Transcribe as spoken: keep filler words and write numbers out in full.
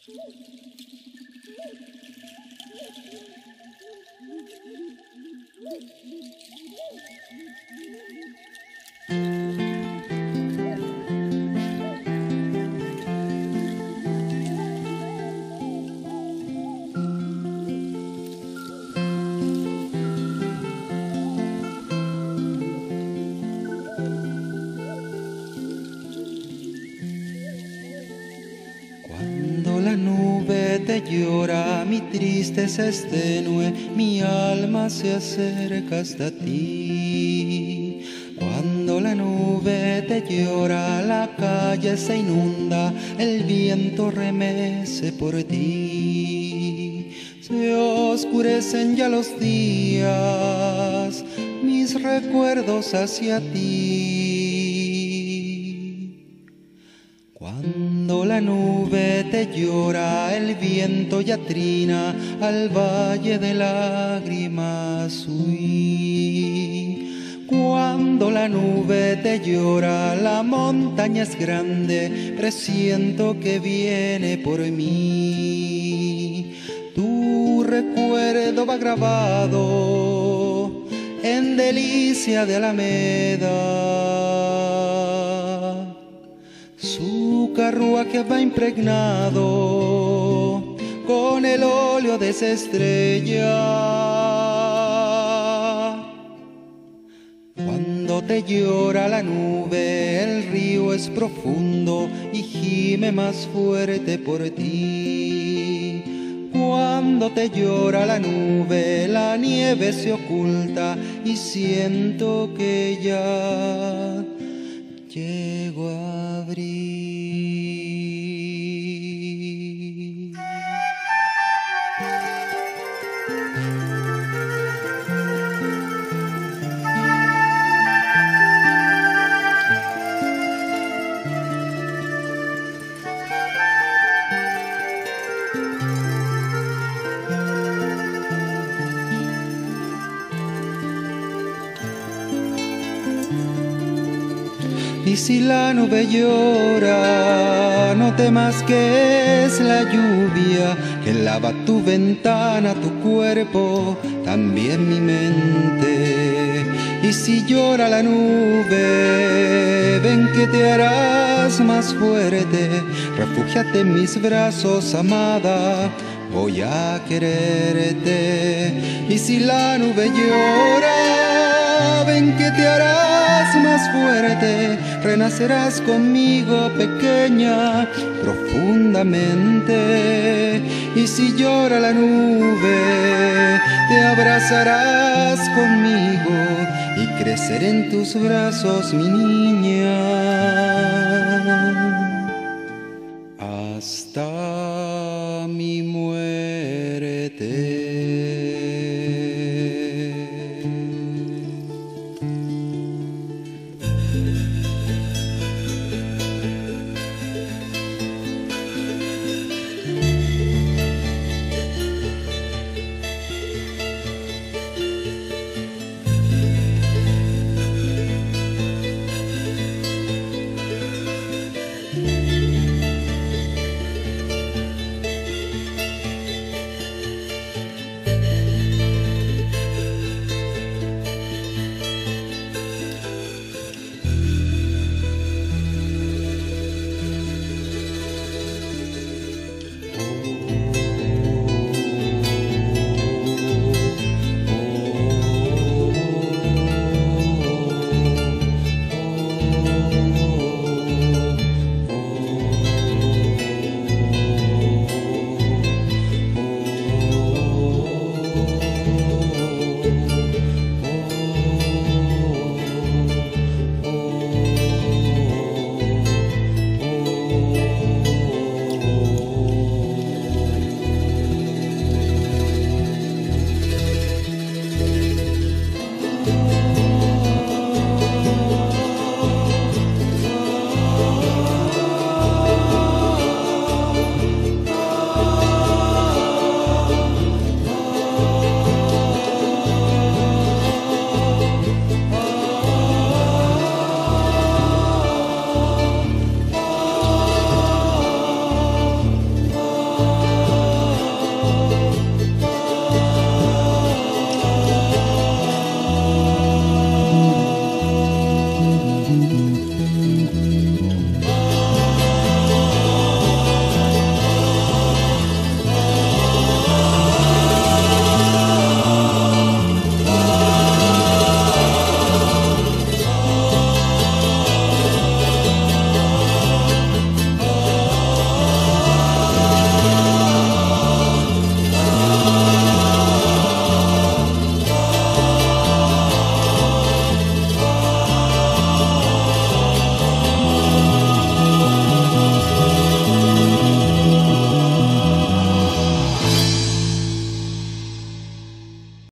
Cuando la nube te llora, mi tristeza es tenue, mi alma se acerca hasta ti. Cuando la nube te llora, la calle se inunda, el viento remece por ti. Se oscurecen ya los días, mis recuerdos hacia ti. Cuando la nube te llora, el viento ya trina, al valle de lágrimas huí. Cuando la nube te llora, la montaña es grande, presiento que viene por mí. Tu recuerdo va grabado en delicia de Alameda. Su carruaje va impregnado con el óleo de esa estrella. Cuando te llora la nube, el río es profundo y gime más fuerte por ti. Cuando te llora la nube, la nieve se oculta y siento que ya llego a abril. Y si la nube llora, no temas que es la lluvia que lava tu ventana, tu cuerpo, también mi mente. Y si llora la nube, ven que te harás más fuerte. Refúgiate en mis brazos, amada, voy a quererte. Y si la nube llora, ven que te harás más fuerte, renacerás conmigo, pequeña, profundamente. Y si llora la nube, te abrazarás conmigo y creceré en tus brazos, mi niña.